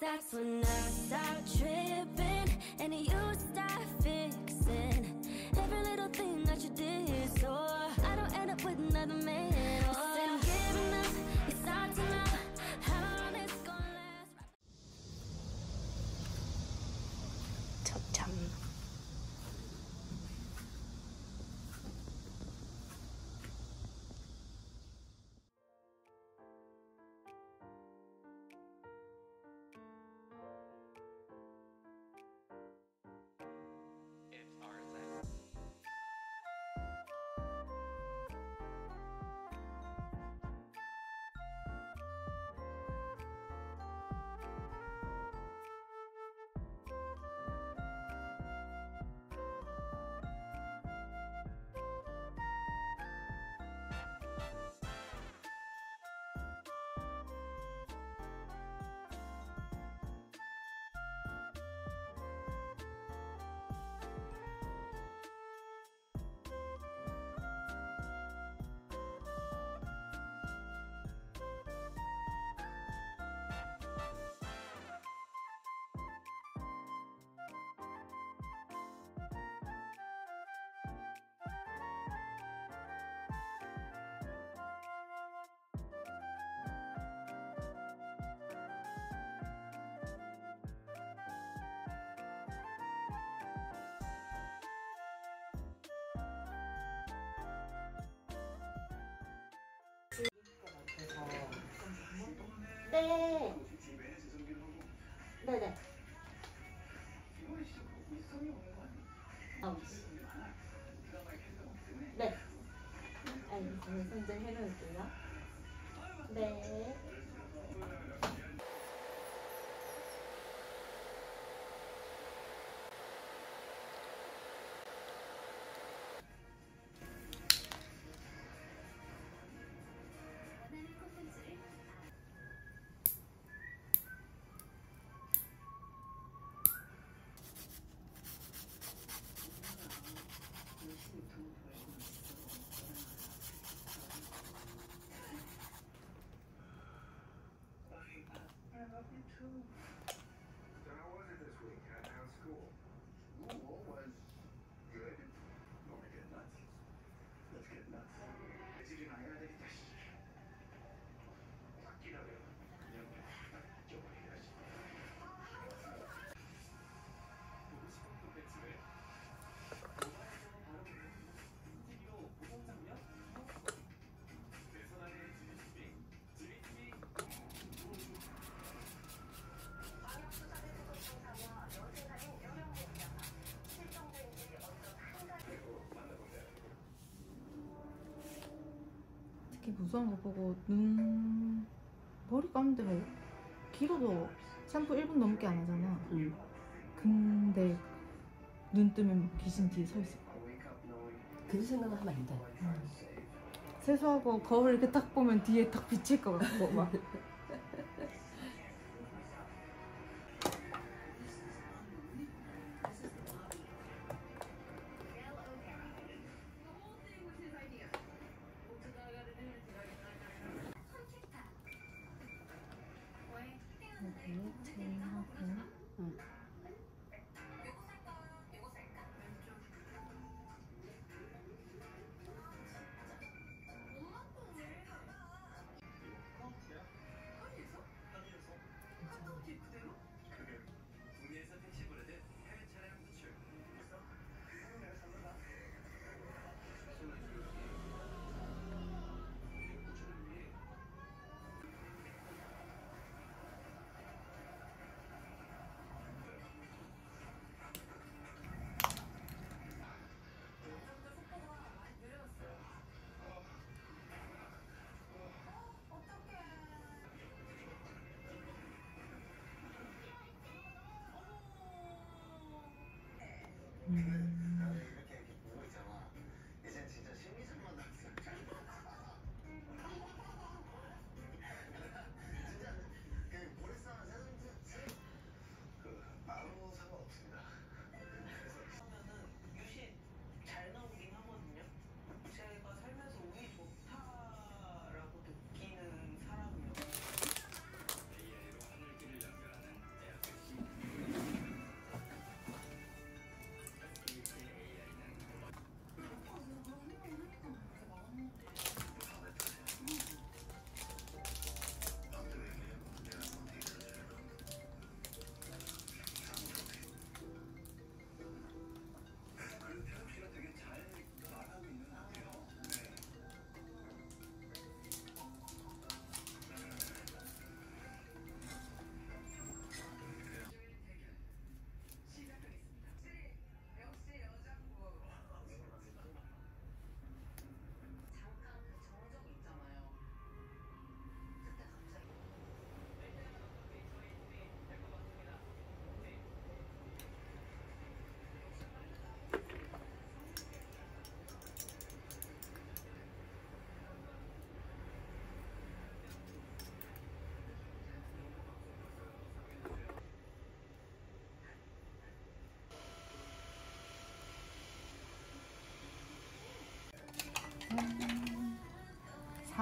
That's when I start tripping and you start fixing every little thing that you did, so I don't end up with another man. You said I'm giving up, it's hard to know how long it's gonna last. 첫잠. 네. 네네. 네. 알겠습니다. 선생님 해놓을게요. 네. So how was it this week? How's school? School was good. You want to get nuts? Let's get nuts. 지금 나야 되겠다. 바뀌라고요. 그냥 쪄버려야지. 보고 싶은 콘텐츠를 바로 TV로 보상 장면? 대선안의 지리TV. 지리TV. 특히 무서운 거 보고 머리 감는데 뭐 길어도 샴푸 1분 넘게 안 하잖아. 근데 눈 뜨면 막 귀신 뒤에 서 있을 거야. 그 생각을 하면 안 돼. 세수하고 거울 이렇게 딱 보면 뒤에 딱 비칠 것 같고 막. 국내에서 택시 부르듯 해외 차량 수출. 나는 이렇게 보고 있잖아. 이젠 진짜 심리전만 나왔어. 진짜 그 보리스타는 아무 상관없습니다. 하면은 유시 잘 나오긴 하거든요. 제가 살면서 운이 좋다라고 느끼는 사람이요. AI로 하늘길을 연결하는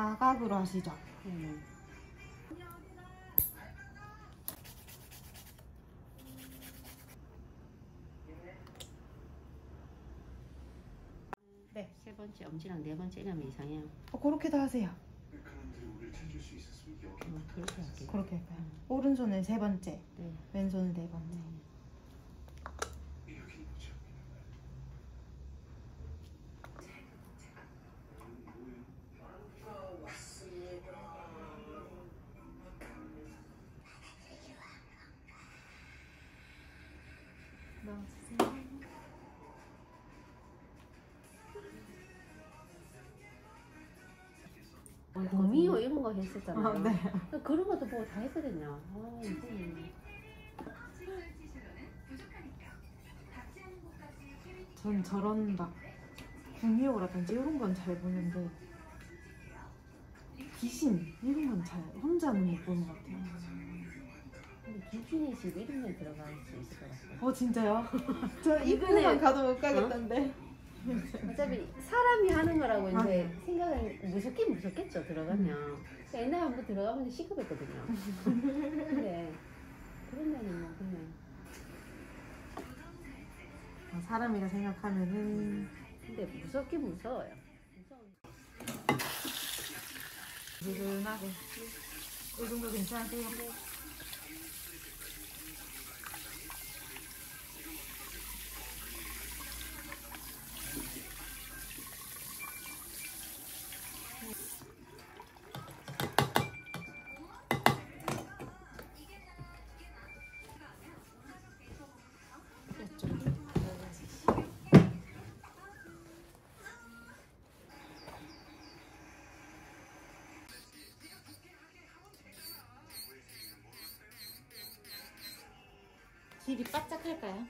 사각으로 하시죠. 네. 세 번째 엄지랑 네 번째 이름 이상해요. 그렇게 다 하세요. 그놈들이 우리를 찾을 수 있었으면 여기 그렇게 할게요. 그렇게 할까요? 오른손을 세 번째, 네. 왼손을 네 번째. 여기 뭐지? 넣어주세요. 도미오 이런 거 했었잖아요. 아, 네. 그런 것도 보고 다 했거든요. 아, 이제 전 저런 막 구미호라든지 이런 건 잘 보는데 귀신 이런 건 잘 혼자는 못 보는 것 같아요. 근데 김준희 씨 이런 데 들어갈 수 있을 것 같아요. 진짜요? 저 이번에- 이번에 가도 못 가겠던데. 어차피 사람이 하는 거라고 이제 생각은 무섭겠죠 들어가면. 옛날에 한번 들어가면 시급했거든요. 근데 그런 데는 뭐 그냥. 사람이라 생각하면은 근데 무섭긴 무서워요. 느긋하게 이 정도 괜찮으세요? 길이 바짝할까요?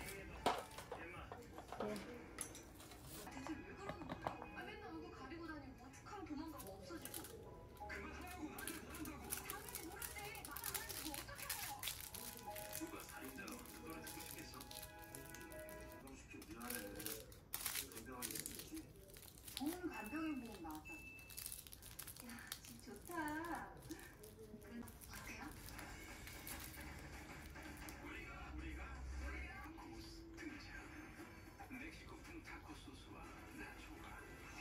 누가 살인자가 어떤 노래 듣고 싶겠어? 시켜 미안해. 건강하게 해야지. 좋은 간병인 보험 나왔다. 야, 집 좋다. 어때요? 고스 등장. 멕시코풍 타코 소스와 나초가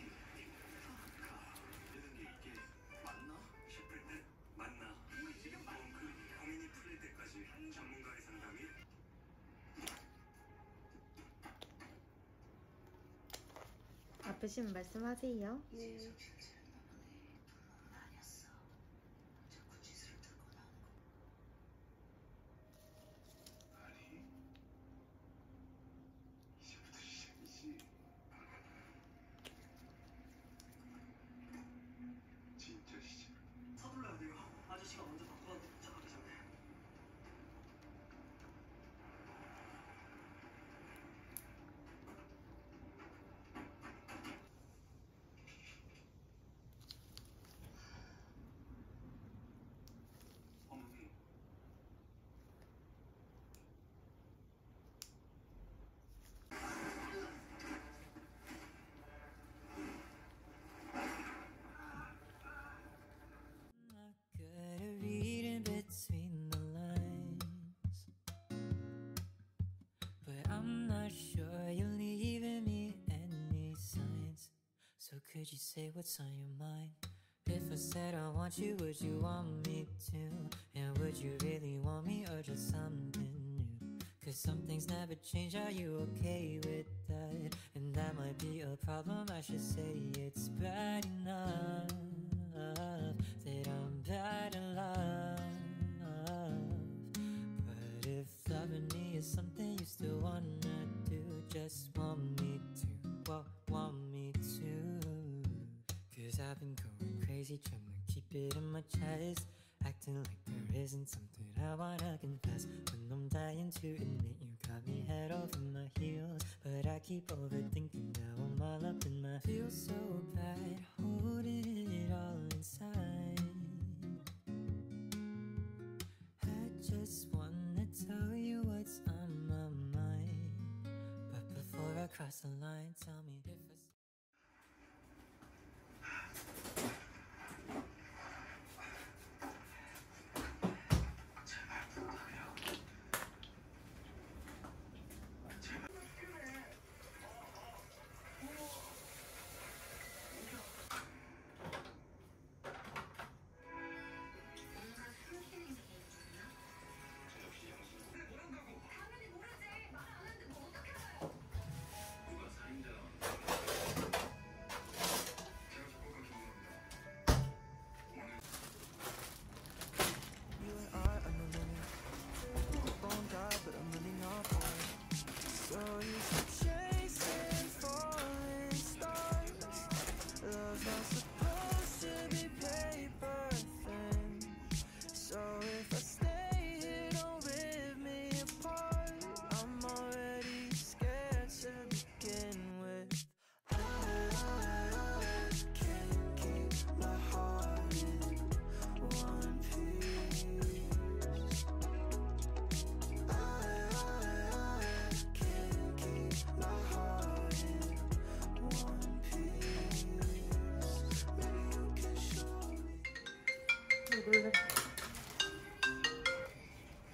이런 게 이게 맞나 싶을 때 맞나 지금 그 고민이 풀릴 때까지 전문가의 상담이 아프시면 말씀하세요. 아니 이제부터 시작이지. 진짜 시작. 서둘러야 돼요. 아저씨가 먼저 바꿔 도착하기 전에. 어머니. Good at reading between the lines, but I'm not sure you're leaving me any signs. So could you say what's on your mind? If I said I want you, would you want me to? And would you really want me or just something new? Cause some things never change, are you okay with that? And that might be a problem, I should say it's bad enough that I'm bad in love. But if loving me is something you still wanna do, just want me to, well, want me to. Cause I've been going crazy trying to keep it in my chest, acting like there isn't something I wanna confess, when I'm dying to admit you got me head over my heels. But I keep overthinking, now I'm all up in my feels so bad, holding it all inside. I just wanna tell you what's on my mind, but before I cross the line, tell me if I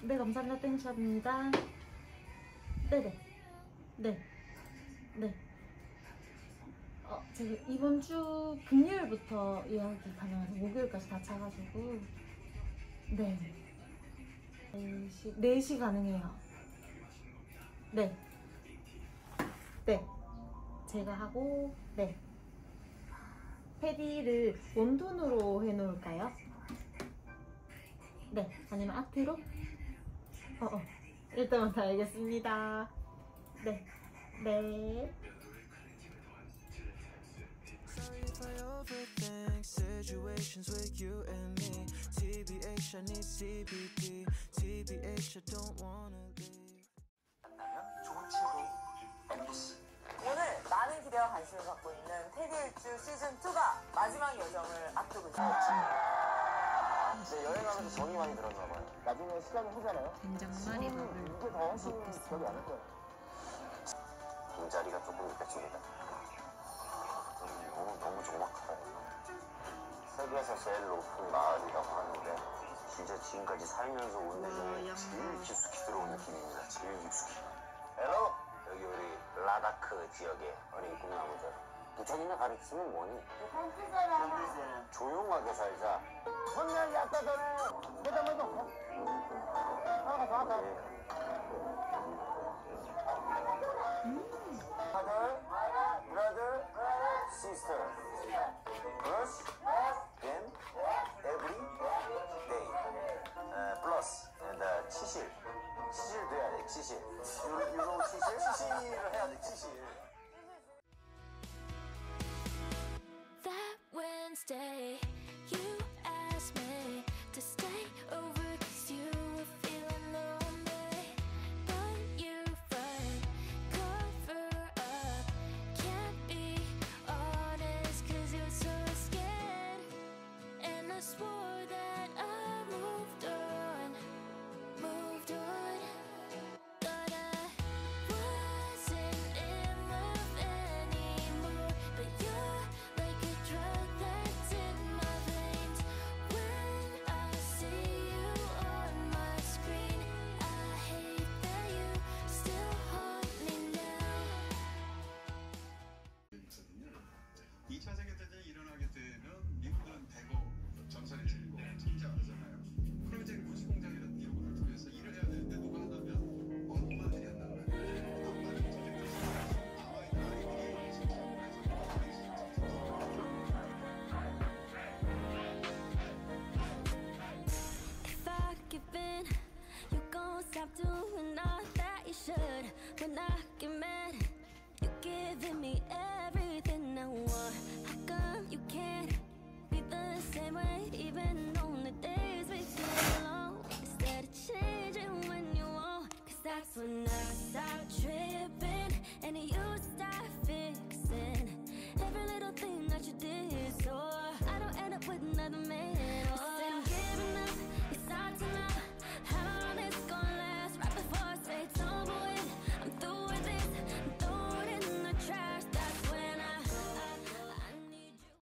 네, 감사합니다. 땡샵입니다. 네네. 네. 네. 제가 이번 주 금요일부터 예약이 가능해서 목요일까지 다 차가지고. 네. 4시 가능해요. 네. 네. 제가 하고, 네. 패디를 웜톤으로 해놓을까요? 네. 아니면 아트로? 일단은 다 알겠습니다. 네. 네. Sorry if I overthink situations with you and me. TBH, I need CBD. TBH, I don't wanna leave. 좋은 친구 MBC. 오늘 많은 기대와 관심을 갖고 있는 테디일주 시즌2가 마지막 여정을 앞두고 있습니다. 네, 여행하면서 정이 많이 들었나 봐요. 나중에 시간이 흐잖아요. 된장말이 밥을 이게 더 훨씬 기억이 안 날 거예요. 빈자리가 조금 느껴집니다. 너무 조막하다. 세계에서 제일 높은 마을이라고 하는데 진짜 지금까지 살면서 온 데 중에 제일 깊숙이 들어온 느낌입니다. 제일 깊숙이. 헬로! 여기 우리 라다크 지역의 어린 꿈나무들. 부처님의 가르침은 뭐니? 조용하게 살자. 손날 약다 전에 대담해도 하나가 더 하다. Brother, sister. Brush, then, every day. Plus, and 치실. 치실 돼야 돼, 치실. 유로 치실? 치실을 해야 돼, 치실.